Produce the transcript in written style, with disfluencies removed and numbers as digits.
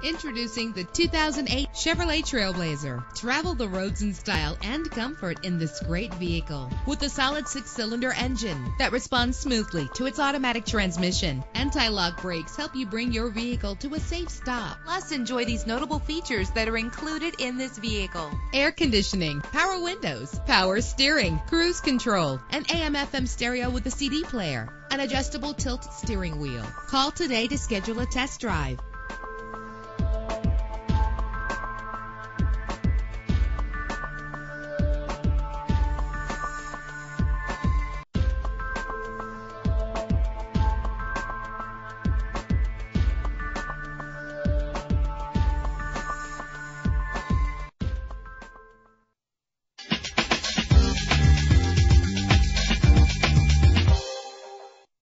Introducing the 2008 Chevrolet TrailBlazer. Travel the roads in style and comfort in this great vehicle. With a solid 6-cylinder engine that responds smoothly to its automatic transmission. Anti-lock brakes help you bring your vehicle to a safe stop. Plus, enjoy these notable features that are included in this vehicle: air conditioning, power windows, power steering, cruise control, an AM/FM stereo with a CD player, an adjustable tilt steering wheel. Call today to schedule a test drive.